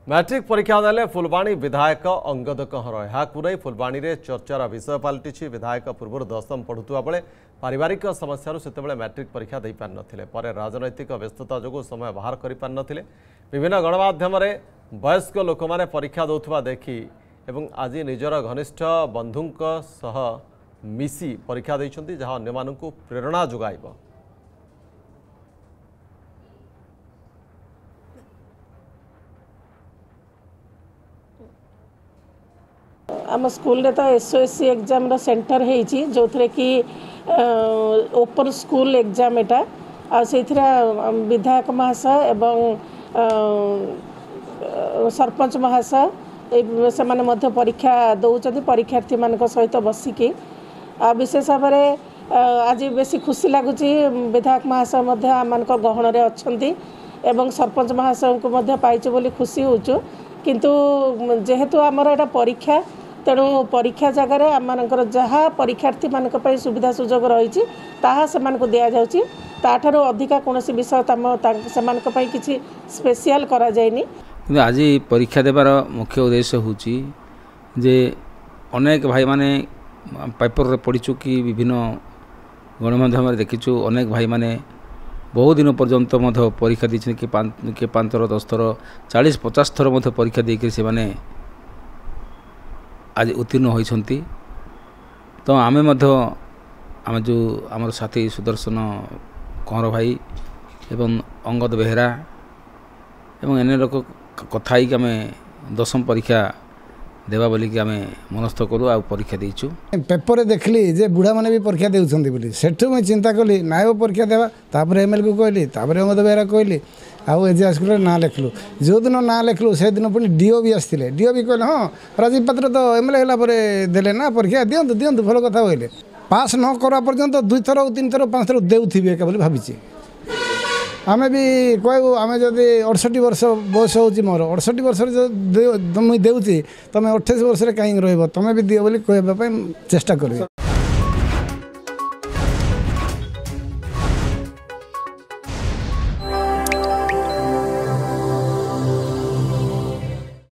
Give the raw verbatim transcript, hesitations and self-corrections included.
Matric परीक्षा देले फुलवाणी विधायक अंगद कहर नहीं फुलवाणी रे चर्चार विषय पलटि विधायक पूर्व दशम पढ़ुवा बेले पारिवारिक समस्या से मैट्रिक परीक्षा दे पार नथिले पर राजनैतिक व्यस्तता जो समय बाहर कर पार नथिले विभिन्न गणमाध्यम वयस्क लोक मैंने परीक्षा दौथुवा देखी एवं आज निजर घनिष्ठ बंधु सह मिसी परीक्षा देइछन्ति जहाँ अन्य मानकु प्रेरणा जोगाइब। आम स्कूल रे तो एसओएससी एग्जाम रो सेंटर हेची जो थे कि ओपन स्कूल एग्जाम एटा आ से विधायक महाशय एवं सरपंच महाशय से माने मध्य परीक्षा दौरान परीक्षार्थी मान सहित बसिकी आ विशेष भाव में आज बेसी खुशी लगुच विधायक महाशय मध्य आम गहन रे अच्छंती एवं सरपंच महाशय को मध्य पाइचे बोली खुशी होचु किंतु जेहेतु आमर एटा परीक्षा तेणु परीक्षा जगार आम जहाँ परीक्षार्थी मान सुविधा सुजोग रही से दि जाऊँगी ताठार अधिका कौन विषय से किसी स्पेशल करा जायनी। आज परीक्षा देवार मुख्य उद्देश्य होची जे अनेक भाई माने पेपर रे पढ़ीचु कि विभिन्न गणमाध्यम देखीचु अनेक भाई माने बहुत दिन पर्यंत मध्य परीक्षा दी कि पांच थर दस थर चालीस पचास थर मध्य परीक्षा देकर से माने आज उत्तीर्ण होइछन्ति। तो आमे मध्य आम जो आम साथी सुदर्शन कंवर भाई एवं अंगद बेहेरा एवं एने लोक कथा ही आम दशम परीक्षा देवा बोली कि आम मनस्थ करूँ आ परीक्षा देचु। पेपर देखली जे बुढ़ा माने भी परीक्षा देउछन्ति बोली सेठु मैं चिंता कली नाय परीक्षा देवा तापर एमएल को कहली तापर अंगद बेहेरा कहली आउ एजे स्कूल ना लिखलु जो दिन ना लिखलु से दिन पुणी डीओ भी आसते डीओ भी कहले हाँ राजीव पात्र तो एमएलए होला परे देले ना परीक्षा दियंतु दियंतु भल कथा कहले पास न करा पर्यंत दुई थर तीन थर पांच थर देउथिबे का बोली भाबिछि। आमे भी कहबू आमे जदि अड़सठ वर्ष बयस होची मोर अड़सठ वर्ष मुई देउछि तमे अठाईस वर्ष रे काई रहबो तमे भी दियो बोली कहबा पई चेष्टा करियो।